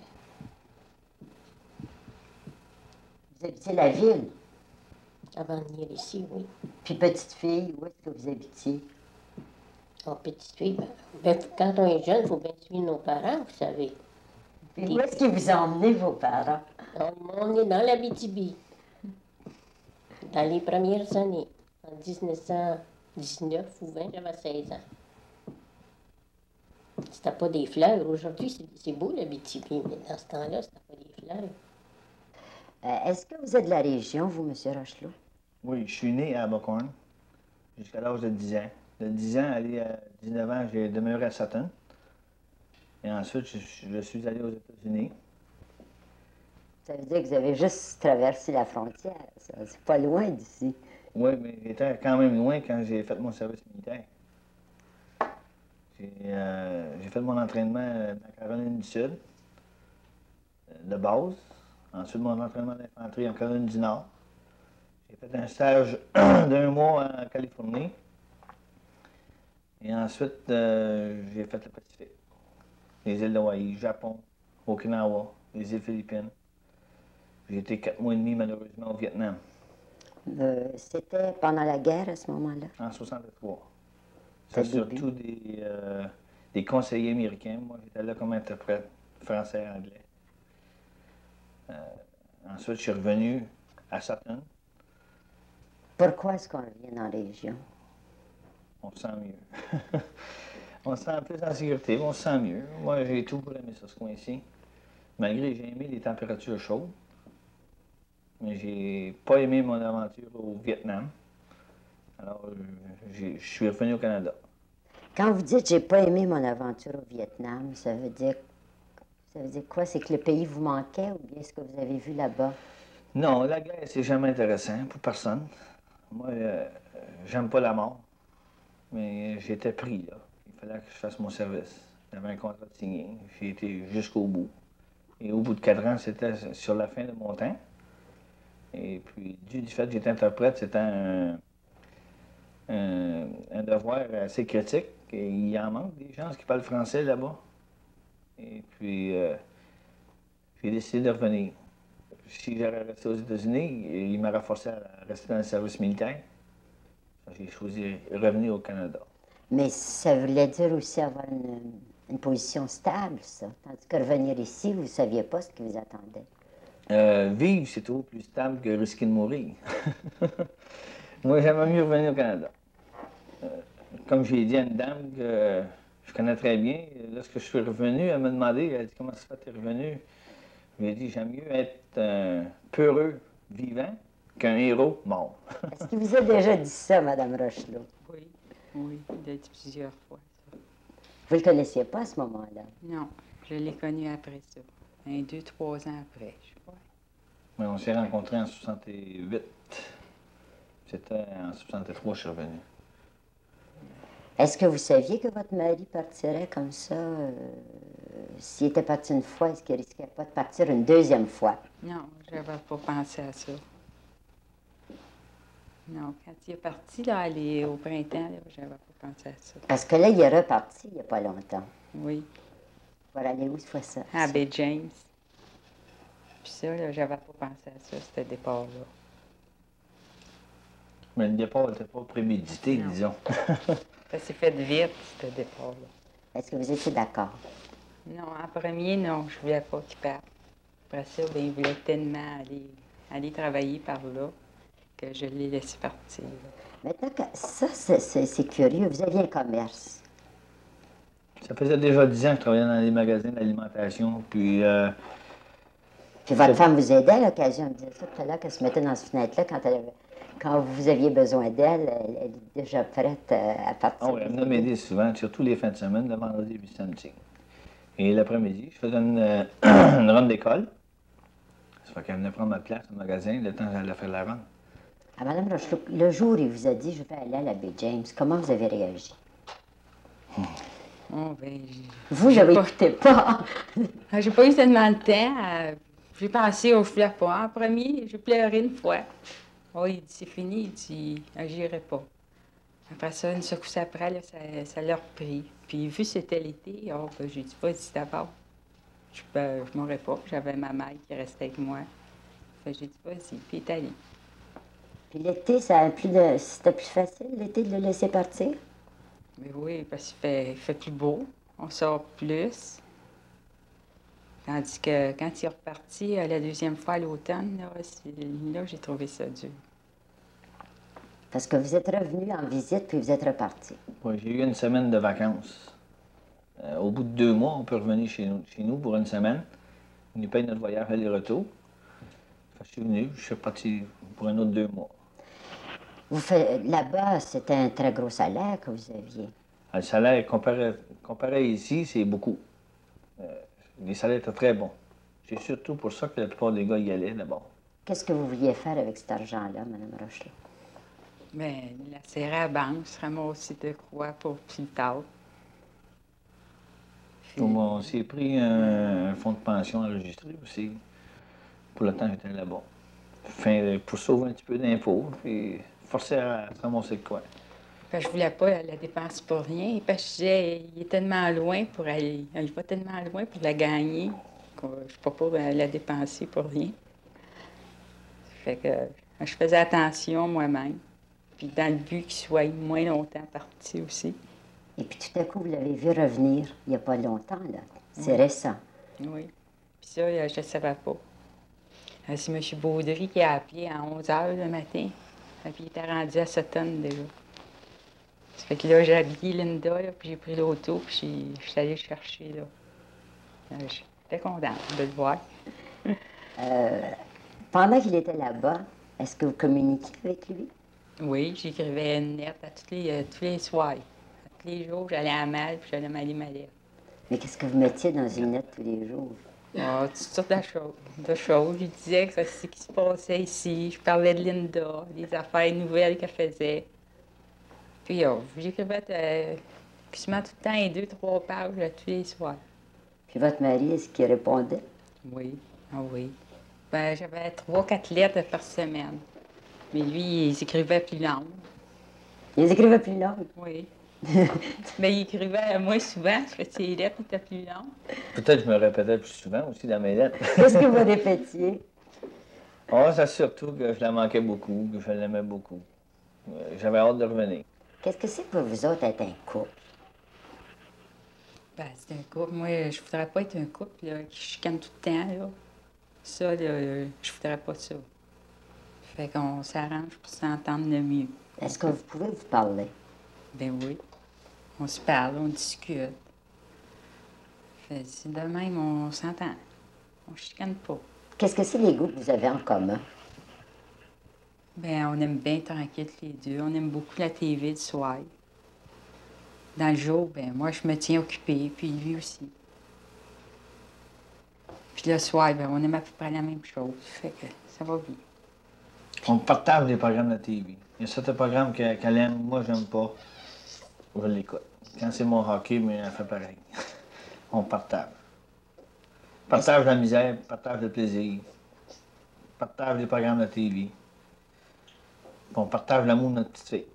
Vous habitez la ville. avant de venir ici, oui. Puis petite fille, où est-ce que vous habitiez? En petite fille, quand on est jeune, il faut bien suivre nos parents, vous savez. Puis où est-ce qu'ils vous ont emmené, vos parents? On est dans l'Abitibi. Dans les premières années. En 1919 ou 20, j'avais 16 ans. C'était pas des fleurs. Aujourd'hui, c'est beau l'Abitibi, mais dans ce temps-là, c'était pas des fleurs. Est-ce que vous êtes de la région, vous, M. Rochelot? Oui, je suis né à Buckhorn jusqu'à l'âge de 10 ans. De 10 ans à 19 ans, j'ai demeuré à Sutton. Et ensuite, je suis allé aux États-Unis. Ça veut dire que vous avez juste traversé la frontière. C'est pas loin d'ici. Oui, mais j'étais quand même loin quand j'ai fait mon service militaire. J'ai fait mon entraînement dans la Caroline du Sud, de base. Ensuite, mon entraînement d'infanterie en Caroline du Nord. J'ai fait un stage d'1 mois en Californie. Et ensuite, j'ai fait le Pacifique. Les îles d'Hawaï, Japon, Okinawa, les îles Philippines. J'ai été 4 mois et demi, malheureusement, au Vietnam. C'était pendant la guerre, à ce moment-là? En 63. C'est surtout des conseillers américains. Moi, j'étais là comme interprète français et anglais. Ensuite, je suis revenu à Sutton. Pourquoi est-ce qu'on revient en région? On se sent mieux. On se sent plus en sécurité, mais on se sent mieux. Moi, j'ai tout pour aimer ça, ce coin-ci. Malgré que j'ai aimé les températures chaudes, mais j'ai pas aimé mon aventure au Vietnam. Alors, je suis revenu au Canada. Quand vous dites « j'ai pas aimé mon aventure au Vietnam », ça veut dire quoi? C'est que le pays vous manquait ou bien ce que vous avez vu là-bas? Non, la guerre, c'est jamais intéressant pour personne. Moi, j'aime pas la mort, mais j'étais pris, là. Il fallait que je fasse mon service. J'avais un contrat signé. J'ai été jusqu'au bout. Et au bout de 4 ans, c'était sur la fin de mon temps. Et puis, du fait que j'étais interprète, c'était un devoir assez critique. Et il en manque des gens qui parlent français là-bas. Et puis, j'ai décidé de revenir. Si j'aurais resté aux États-Unis, il m'aurait forcé à rester dans le service militaire. J'ai choisi de revenir au Canada. Mais ça voulait dire aussi avoir une position stable, ça. Tandis que revenir ici, vous ne saviez pas ce qui vous attendait. Vivre, c'est toujours plus stable que risquer de mourir. Moi, j'aimerais mieux revenir au Canada. Comme j'ai dit à une dame que je connais très bien, lorsque je suis revenu, elle m'a demandé, elle a dit « Comment ça fait que tu es revenu? » Je lui ai dit « J'aime mieux être peureux vivant qu'un héros mort. » Est-ce qu'il vous a déjà dit ça, Mme Rochelot? Oui, oui, il l'a dit plusieurs fois, ça. Vous ne le connaissiez pas à ce moment-là? Non, je l'ai connu après ça. 2, 3 ans après, je crois. Mais on s'est rencontrés en 68. C'était en 63 que je suis revenu. Est-ce que vous saviez que votre mari partirait comme ça? S'il était parti une fois, est-ce qu'il ne risquait pas de partir une deuxième fois? Non, je n'avais pas pensé à ça. Non, quand il est parti, là, aller au printemps, je n'avais pas pensé à ça. Parce que là, il est reparti il n'y a pas longtemps. Oui. Voilà, aller où fois ça? À Bay James. Puis ça, là, j'avais pas pensé à ça, ce départ-là. Mais le départ n'était pas prémédité, non. Disons. Ça s'est fait vite, ce départ-là. Est-ce que vous étiez d'accord? Non, en premier, non, je voulais pas qu'il parte. Après ça, bien, il voulait tellement aller travailler par là que je l'ai laissé partir. Maintenant, ça, c'est curieux. Vous aviez un commerce. Ça faisait déjà 10 ans que je travaillais dans les magasins d'alimentation, puis... Puis votre femme vous aidait à l'occasion, elle me disait ça tout à l'heure, qu'elle se mettait dans cette fenêtre-là quand vous aviez besoin d'elle, elle est déjà prête à partir. Ah oui, elle venait m'aider souvent, surtout les fins de semaine, le vendredi et le samedi. Et l'après-midi, je faisais une ronde d'école Ça fait qu'elle venait prendre ma place au magasin le temps que j'allais faire la vente. Ah, Madame Rochelot, le jour où il vous a dit « Je vais aller à la baie James », comment vous avez réagi? Oh, ben, Vous, je n'écoutez pas. J'ai pas eu tellement de temps. J'ai pensé au fleur pas. En premier, j'ai pleuré une fois. Oh, il dit, c'est fini. Il dit, j'irai pas. Après ça, une secousse après, là, ça l'a repris. Puis, vu que c'était l'été, oh, ben, j'ai dit, vas-y d'abord. Je m'aurais pas. J'avais ma mère qui restait avec moi. Fait j'ai dit, vas-y. Puis, il est allé. Puis l'été, c'était plus facile, l'été, de le laisser partir? Mais oui, parce qu'il fait plus beau. On sort plus. Tandis que quand il est reparti la deuxième fois à l'automne, là, j'ai trouvé ça dur. Parce que vous êtes revenu en visite, puis vous êtes reparti. Oui, j'ai eu une semaine de vacances. Au bout de 2 mois, on peut revenir chez nous pour une semaine. On nous paye notre voyage aller-retour. Je suis venu, je suis reparti pour un autre 2 mois. Là-bas, c'était un très gros salaire que vous aviez. Le salaire, comparé ici, c'est beaucoup. Les salaires étaient très bons. C'est surtout pour ça que la plupart des gars y allaient d'abord. Qu'est-ce que vous vouliez faire avec cet argent-là, Mme Rochelot? Bien, la serrer à la banque, se ramasser de quoi pour plus tard. On s'est pris un fonds de pension enregistré aussi, pour le temps que j'étais là-bas. Pour sauver un petit peu d'impôts, puis forcer à se ramasser de quoi. Je voulais pas la dépenser pour rien, parce que je disais, il est tellement loin pour aller. Il va tellement loin pour la gagner, que je ne suis pas pour la dépenser pour rien. Fait que je faisais attention moi-même, puis dans le but qu'il soit moins longtemps parti aussi. Et puis tout à coup, vous l'avez vu revenir il n'y a pas longtemps, là. C'est récent. Oui. Puis ça, je ne savais pas. C'est M. Baudry qui a appelé à 11 h le matin. Puis il était rendu à Sutton déjà. Ça fait que là, j'ai habillé Linda, là, puis j'ai pris l'auto, puis je suis allée le chercher, là. J'étais contente de le voir. Pendant qu'il était là-bas, est-ce que vous communiquiez avec lui? Oui, j'écrivais une lettre à tous les soirs. Tous les jours, j'allais à Mal, puis j'allais m'aller ma lettre. Mais qu'est-ce que vous mettiez dans une lettre tous les jours? Oh, toutes sortes de choses. Je disais que c'est ce qui se passait ici. Je parlais de Linda, des affaires nouvelles qu'elle faisait. Puis j'écrivais quasiment tout le temps 2-3 pages là, tous les soirs. Puis votre mari, est-ce qu'il répondait? Oui, oui. Ben, j'avais 3-4 lettres par semaine. Mais lui, il écrivait plus longues. Il écrivait plus longues? Oui. Mais il écrivait moins souvent, parce que ses lettres étaient plus longues. Peut-être que je me répétais plus souvent aussi dans mes lettres. Qu'est-ce que vous répétiez? Oh, c'est surtout que je la manquais beaucoup, que je l'aimais beaucoup. J'avais hâte de revenir. Qu'est-ce que c'est pour vous autres être un couple? Ben, c'est un couple. Moi, je voudrais pas être un couple là, qui chicane tout le temps. Là. Ça, là, je voudrais pas ça. Fait qu'on s'arrange pour s'entendre le mieux. Est-ce que vous pouvez vous parler? Ben oui. On se parle, on discute. C'est de même, on s'entend. On chicane pas. Qu'est-ce que c'est les goûts que vous avez en commun? Ben, on aime bien tranquille les deux. On aime beaucoup la TV le soir. Dans le jour, ben moi, je me tiens occupée, puis lui aussi. Puis le soir, ben on aime à peu près la même chose. Fait que ça va bien. On partage les programmes de TV. Il y a certains programmes qu'elle aime, moi, j'aime pas. Je l'écoute. Quand c'est mon hockey, mais elle fait pareil. On partage. Partage la misère, partage le plaisir. Partage les programmes de TV. Puis on partage l'amour de notre petite fille.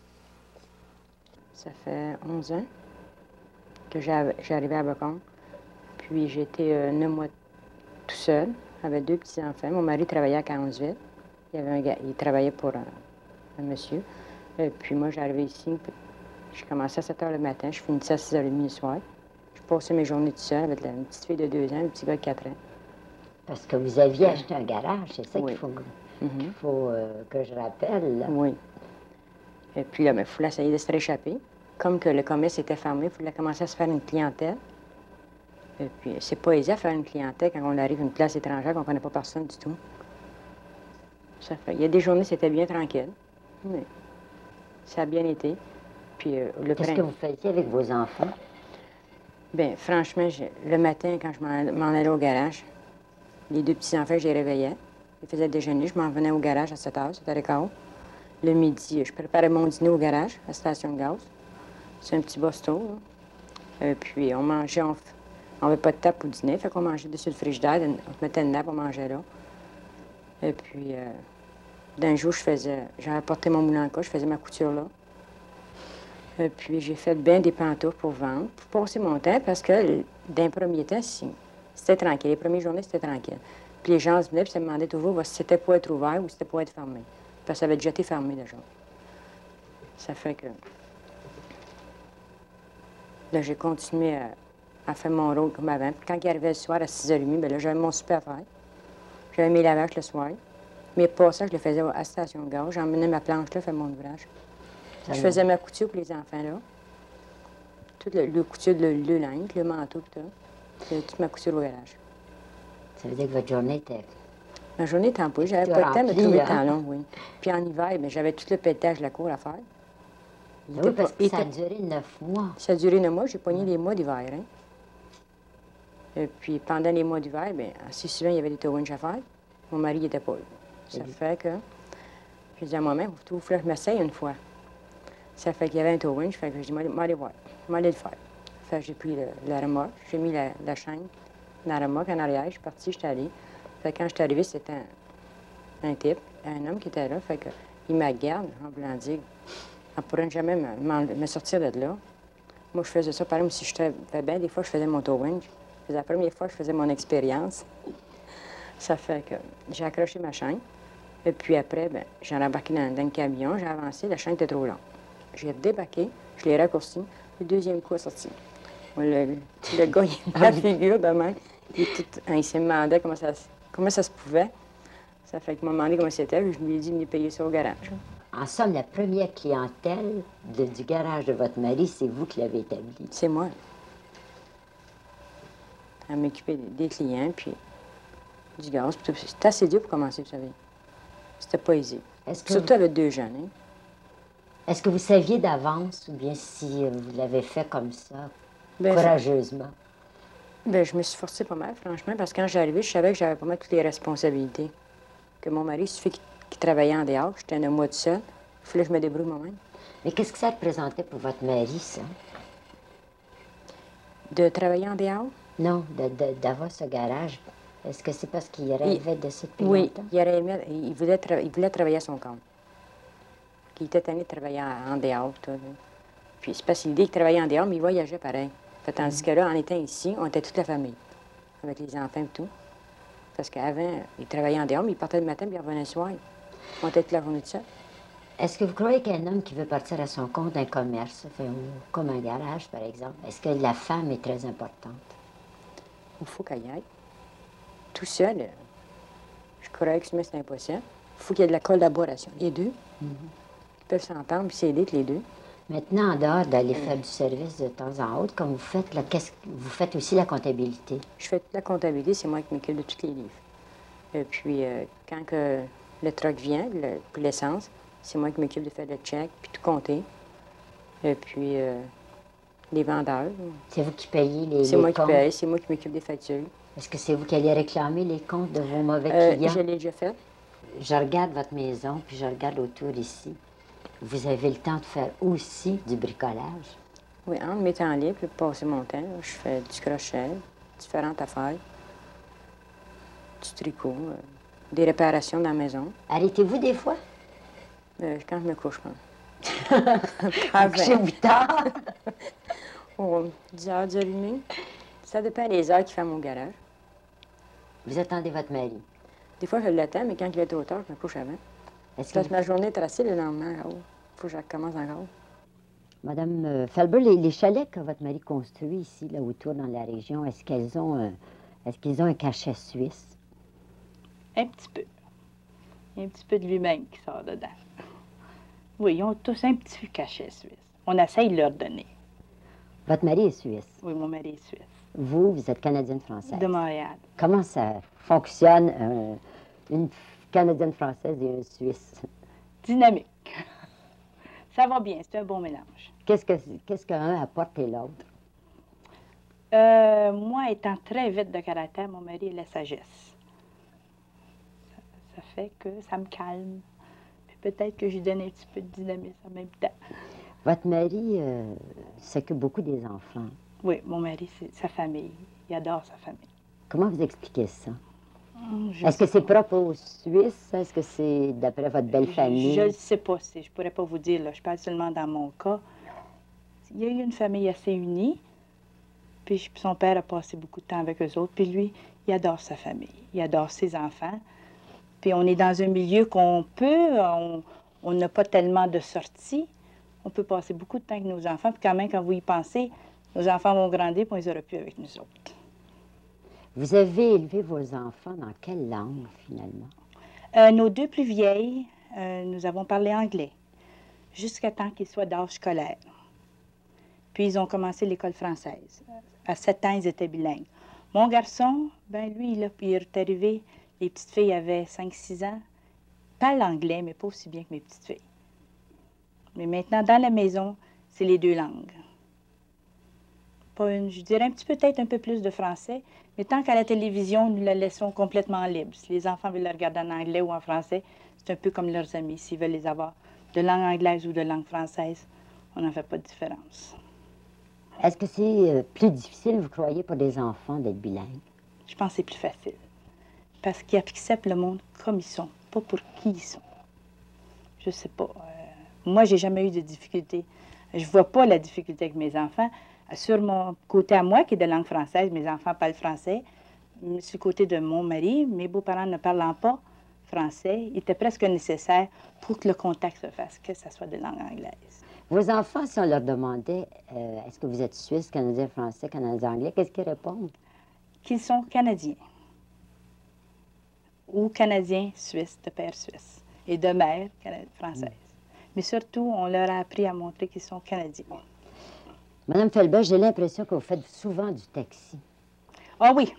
Ça fait 11 ans que j'ai arrivé à Bacon. Puis j'ai été 9 mois tout seul, avec 2 petits-enfants. Mon mari travaillait à Caronsville. Il travaillait pour un monsieur. Et puis moi, j'arrivais ici. Je commençais à 7 h le matin, je finissais à 6 h 30 le soir. Je passais mes journées tout seul avec une petite fille de 2 ans, un petit gars de 4 ans. Parce que vous aviez acheté un garage, c'est ça Oui. qu'il faut que je rappelle. Là. Oui. Et puis là, il fallait essayer de se réchapper. Comme que le commerce était fermé, il fallait commencer à se faire une clientèle. Et puis, c'est pas aisé à faire une clientèle quand on arrive à une place étrangère, qu'on ne connaît pas personne du tout. Ça fait... Il y a des journées, c'était bien tranquille. Mais ça a bien été. Puis Qu'est-ce que vous faisiez avec vos enfants? Bien, franchement, le matin, quand je m'en allais au garage, Les deux petits-enfants, je les réveillais. Je les faisais déjeuner. Je m'en venais au garage à 7 h, 7 h 15. Le midi, je préparais mon dîner au garage, à la station de gaz. C'est un petit bosto, là. Puis on mangeait, on n'avait pas de table pour dîner, fait qu'on mangeait dessus le frigidaire, on se mettait une nappe, on mangeait là. Et puis, d'un jour, j'avais apporté mon moulin en cas, je faisais ma couture là. Et puis, j'ai fait bien des pantoufles pour vendre, pour passer mon temps, parce que d'un premier temps, c'était tranquille. Les premières journées, c'était tranquille. Puis les gens se venaient, puis se demandaient toujours si c'était pour être ouvert ou si c'était pour être fermé. Parce que ça avait déjà été fermé déjà. Ça fait que... Là, j'ai continué à faire mon rôle comme avant. Puis quand il arrivait le soir à 6h30, bien là, j'avais mon super à faire. J'avais mes lavages le soir. Mes passages, je le faisais à la station de gaz. J'emmenais ma planche là, faire mon ouvrage. Je faisais ma couture pour les enfants là. Toute le couture, le linge, le manteau, tout ça. Toute ma couture au garage. Ça veut dire que votre journée était... Ma journée était en pouille. J'avais pas le temps de trouver le temps long, oui. Puis en hiver, bien, j'avais tout le pétage de la cour à faire. Oui, parce que ça a duré 9 mois. Ça a duré 9 mois. J'ai pogné les mois d'hiver. Hein. Et puis pendant les mois d'hiver, bien, assez souvent, il y avait des towinches à faire. Mon mari n'était pas là. Ça fait que... J'ai dit à moi-même, il faut que je m'essaye une fois. Ça fait qu'il y avait un towinch, fait que j'ai dit, moi, aller voir, moi, aller le faire. Fait que j'ai pris la remorque, j'ai mis la chaîne dans la remorque en arrière, je suis partie, je suis allée. Fait que quand je suis arrivée, c'était un type, un homme qui était là, fait que il me garde en voulant dire, on ne pourrait jamais me sortir de là. Moi, je faisais ça pareil, comme si je travaillais bien. Des fois, je faisais mon towinch. C'est la première fois que je faisais mon expérience. Ça fait que j'ai accroché ma chaîne. Et puis après, ben, j'ai embarqué dans le camion, j'ai avancé, la chaîne était trop longue. J'ai débaqué, je l'ai raccourci, le deuxième coup est sorti. Le gars, il a la figure de même. Il s'est demandé comment ça se pouvait. Ça fait qu'il m'a demandé comment c'était, puis je lui ai dit de venir payer ça au garage. En somme, la première clientèle du garage de votre mari, c'est vous qui l'avez établie. C'est moi. À m'occuper des clients, puis du gaz. C'était assez dur pour commencer, vous savez. C'était pas aisé. Surtout avec 2 jeunes. Hein? Est-ce que vous saviez d'avance ou bien si vous l'avez fait comme ça, courageusement? Bien, je me suis forcée pas mal, franchement, parce que quand j'arrivais, je savais que j'avais pas mal toutes les responsabilités. Que mon mari, il suffit qu'il travaillait en dehors, j'étais un mois de seul, il fallait que je me débrouille moi-même. Mais qu'est-ce que ça représentait pour votre mari, ça? De travailler en dehors? Non, d'avoir ce garage. Est-ce que c'est parce qu'il rêvait de ça depuis longtemps? Oui, il voulait travailler à son compte. Il était tanné de travailler en dehors. Tout. Puis c'est parce qu'il dit qu'il travaillait en dehors, mais il voyageait pareil. Fait, tandis que là, en étant ici, on était toute la famille, avec les enfants et tout. Parce qu'avant, il travaillait en dehors, mais il partait le matin, puis il revenait le soir. On était toute la journée de ça. Est-ce que vous croyez qu'un homme qui veut partir à son compte d'un commerce, comme un garage, par exemple, est-ce que la femme est très importante? Il faut qu'elle y aille. Tout seul, je croyais que c'est impossible. Il faut qu'il y ait de la collaboration. Les deux. Ils peuvent s'entendre puis s'aider les deux. Maintenant, en dehors d'aller faire du service de temps en autre, comme vous faites, là, vous faites aussi la comptabilité? Je fais toute la comptabilité, c'est moi qui m'occupe de tous les livres. Et puis, quand le truck vient, pour l'essence, c'est moi qui m'occupe de faire le check, puis tout compter. Et puis, les vendeurs. C'est vous qui payez les comptes? C'est moi qui paye, c'est moi qui m'occupe des factures. Est-ce que c'est vous qui allez réclamer les comptes de vos mauvais clients? Je l'ai déjà fait. Je regarde votre maison, puis je regarde autour ici. Vous avez le temps de faire aussi du bricolage? Oui, en mes temps libres, pour passer mon temps, je fais du crochet, différentes affaires, du tricot, des réparations dans la maison. Arrêtez-vous des fois? Quand je me couche, pas. Vous couchez-vous tard? 10 h, 10h30. Ça dépend des heures qu'il fait à mon garage. Vous attendez votre mari? Des fois, je l'attends, mais quand il est trop tard, je me couche avant. Parce que ma journée est tracée le lendemain. Il faut que je recommence encore. Madame Felber, les chalets que votre mari construit ici, là, autour dans la région, est-ce qu'ils ont un cachet suisse? Un petit peu. Il y a un petit peu de lui-même qui sort dedans. Oui, ils ont tous un petit cachet suisse. On essaye de leur donner. Votre mari est suisse? Oui, mon mari est suisse. Vous êtes canadienne-française? De Montréal. Comment ça fonctionne, une canadienne-française et une Suisse? Dynamique. Ça va bien, c'est un bon mélange. Qu'est-ce qu'un apporte et l'autre? Moi, étant très vite de caractère, mon mari a la sagesse. fait que ça me calme. Puis peut-être que je donne un petit peu de dynamisme en même temps. Votre mari s'occupe beaucoup des enfants. Oui, mon mari, c'est sa famille. Il adore sa famille. Comment vous expliquez ça? Est-ce que c'est propre aux Suisses? Est-ce que c'est d'après votre belle famille? Je ne sais pas. Je ne pourrais pas vous dire. Là. Je parle seulement dans mon cas. Il y a eu une famille assez unie. Puis son père a passé beaucoup de temps avec eux autres. Puis lui, il adore sa famille. Il adore ses enfants. Puis on est dans un milieu qu'on peut... On n'a pas tellement de sorties. On peut passer beaucoup de temps avec nos enfants. Puis quand même, quand vous y pensez, nos enfants vont grandir puis on les aura plus avec nous autres. Vous avez élevé vos enfants dans quelle langue, finalement? Nos deux plus vieilles, nous avons parlé anglais, jusqu'à temps qu'ils soient d'âge scolaire. Puis, ils ont commencé l'école française. À 7 ans, ils étaient bilingues. Mon garçon, ben lui, il est arrivé, les petites filles avaient 5-6 ans, parle anglais, mais pas aussi bien que mes petites filles. Mais maintenant, dans la maison, c'est les deux langues. Pas une, je dirais peut-être un peu plus de français, mais tant qu'à la télévision, nous la laissons complètement libre. Si les enfants veulent la regarder en anglais ou en français, c'est un peu comme leurs amis. S'ils veulent les avoir de langue anglaise ou de langue française, on n'en fait pas de différence. Est-ce que c'est plus difficile, vous croyez, pour des enfants d'être bilingues? Je pense que c'est plus facile. Parce qu'ils acceptent le monde comme ils sont, pas pour qui ils sont. Je sais pas. Moi, j'ai jamais eu de difficulté. Je vois pas la difficulté avec mes enfants. Sur mon côté à moi, qui est de langue française, mes enfants parlent français. Sur le côté de mon mari, mes beaux-parents ne parlant pas français, il était presque nécessaire pour que le contact se fasse, que ça soit de langue anglaise. Vos enfants, si on leur demandait est-ce que vous êtes Suisse, Canadien, Français, Canadien, Anglais, qu'est-ce qu'ils répondent? Qu'ils sont Canadiens. Ou Canadiens suisses, de père suisse. Et de mère française. Mais surtout, on leur a appris à montrer qu'ils sont Canadiens. Madame Felbert, j'ai l'impression que vous faites souvent du taxi. Ah oui.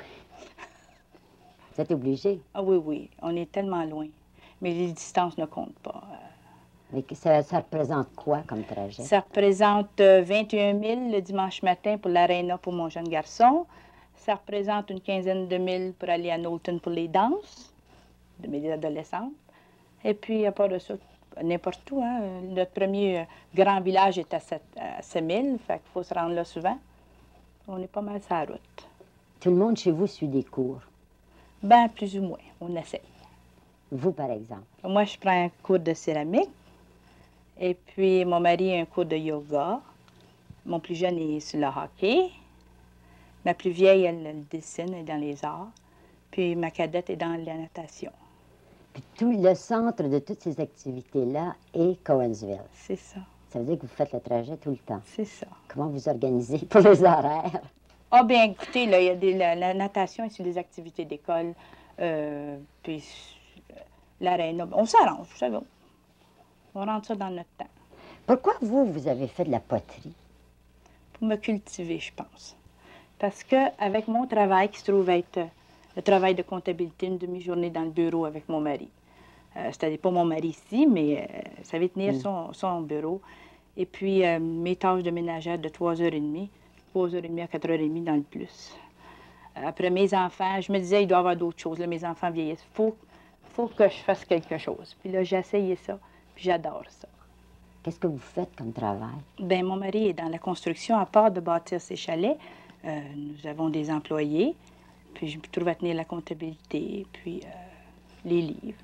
Vous êtes obligé? Ah oui, oui. On est tellement loin. Mais les distances ne comptent pas. Mais ça représente quoi comme trajet? Ça représente 21 000 le dimanche matin pour l'aréna pour mon jeune garçon. Ça représente une quinzaine de mille pour aller à Knowlton pour les danses de mes adolescentes. Et puis, à part de ça, n'importe où. Hein? Notre premier grand village est à 7 000, fait qu'il faut se rendre là souvent. On est pas mal sur la route. Tout le monde chez vous suit des cours? Ben, plus ou moins. On essaye. Vous, par exemple? Moi, je prends un cours de céramique. Et puis, mon mari a un cours de yoga. Mon plus jeune est sur le hockey. Ma plus vieille, elle dessine, elle est dans les arts. Puis, ma cadette est dans la natation. Puis tout le centre de toutes ces activités-là est Cowansville. C'est ça. Ça veut dire que vous faites le trajet tout le temps. C'est ça. Comment vous organisez pour les horaires? Ah bien, écoutez, là, il y a la natation est sur les activités d'école. Puis l'aréna. On s'arrange, ça va. On rentre ça dans notre temps. Pourquoi vous avez fait de la poterie? Pour me cultiver, je pense. Parce qu'avec mon travail, qui se trouve être le travail de comptabilité, une demi-journée dans le bureau avec mon mari. C'est-à-dire pas mon mari ici, mais ça va tenir son bureau. Et puis, mes tâches de ménagère de 3h30, 3h30 à 4h30 dans le plus. Après mes enfants, je me disais, il doit y avoir d'autres choses. Là, mes enfants vieillissent. Faut que je fasse quelque chose. Puis là, j'ai essayé ça, puis j'adore ça. Qu'est-ce que vous faites comme travail? Bien, mon mari est dans la construction. À part de bâtir ses chalets, nous avons des employés. Puis je me trouve à tenir la comptabilité, puis les livres.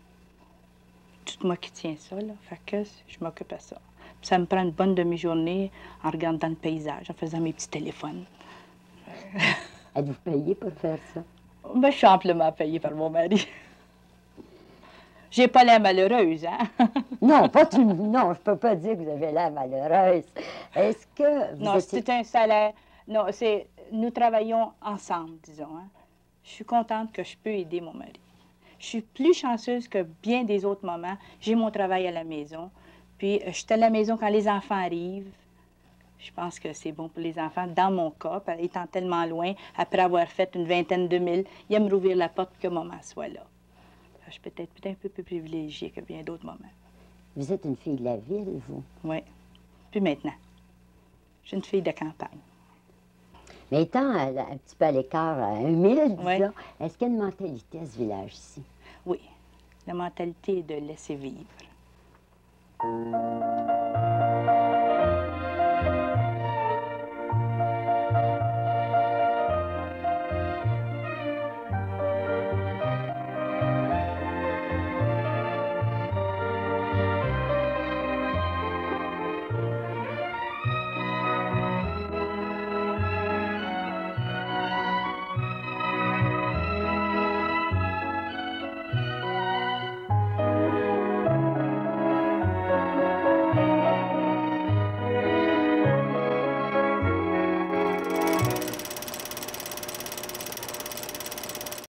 Tout moi qui tiens ça, là. Fait que je m'occupe à ça. Puis ça me prend une bonne demi-journée en regardant le paysage, en faisant mes petits téléphones. Êtes-vous payé pour faire ça? Ben, je suis amplement payée par mon mari. J'ai pas l'air malheureuse, hein? Non, pas tout. Non, je peux pas dire que vous avez l'air malheureuse. Est-ce que vous Non, c'est un salaire. Non, c'est. Nous travaillons ensemble, disons. Hein? Je suis contente que je peux aider mon mari. Je suis plus chanceuse que bien des autres moments. J'ai mon travail à la maison. Puis, je suis à la maison quand les enfants arrivent. Je pense que c'est bon pour les enfants. Dans mon cas, étant tellement loin, après avoir fait une vingtaine de milles, il aime rouvrir la porte que maman soit là. Je suis peut-être un peu plus privilégiée que bien d'autres moments. Vous êtes une fille de la ville, vous? Oui. Puis maintenant, je suis une fille de campagne. Mais étant un petit peu à l'écart, à 1 000, disons, oui. Est-ce qu'il y a une mentalité à ce village-ci? Oui. La mentalité est de laisser vivre.